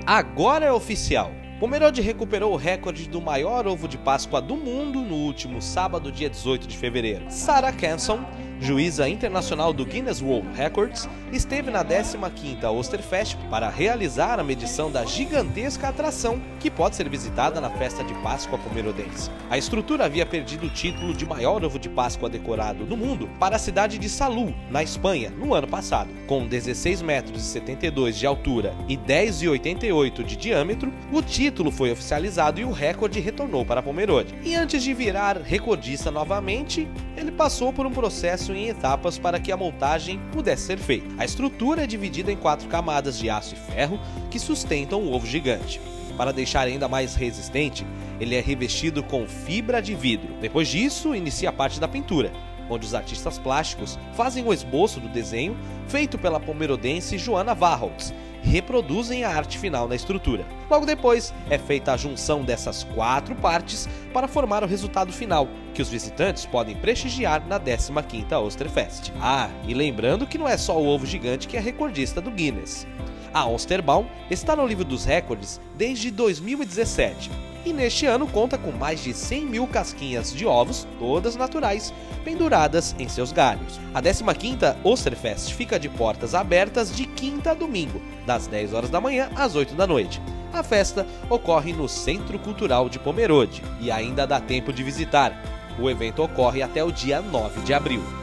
Agora é oficial! Pomerode recuperou o recorde do maior ovo de Páscoa do mundo no último sábado, dia 18 de fevereiro. Sarah Canson, juíza internacional do Guinness World Records, esteve na 15ª Osterfest para realizar a medição da gigantesca atração que pode ser visitada na festa de Páscoa pomerodense. A estrutura havia perdido o título de maior ovo de Páscoa decorado do mundo para a cidade de Salou, na Espanha, no ano passado. Com 16,72 metros de altura e 10,88 de diâmetro, o título foi oficializado e o recorde retornou para Pomerode. E antes de virar recordista novamente, ele passou por um processo em etapas para que a montagem pudesse ser feita. A estrutura é dividida em 4 camadas de aço e ferro que sustentam o ovo gigante. Para deixar ainda mais resistente, ele é revestido com fibra de vidro. Depois disso, inicia a parte da pintura, onde os artistas plásticos fazem o esboço do desenho feito pela pomerodense Joanna Warholtz e reproduzem a arte final na estrutura. Logo depois, é feita a junção dessas 4 partes para formar o resultado final, que os visitantes podem prestigiar na 15ª Osterfest. E lembrando que não é só o ovo gigante que é recordista do Guinness. A Osterbaum está no livro dos recordes desde 2017 e neste ano conta com mais de 100 mil casquinhas de ovos, todas naturais, penduradas em seus galhos. A 15ª Osterfest fica de portas abertas de quinta a domingo, das 10 horas da manhã às 8 da noite. A festa ocorre no Centro Cultural de Pomerode e ainda dá tempo de visitar. O evento ocorre até o dia 9 de abril.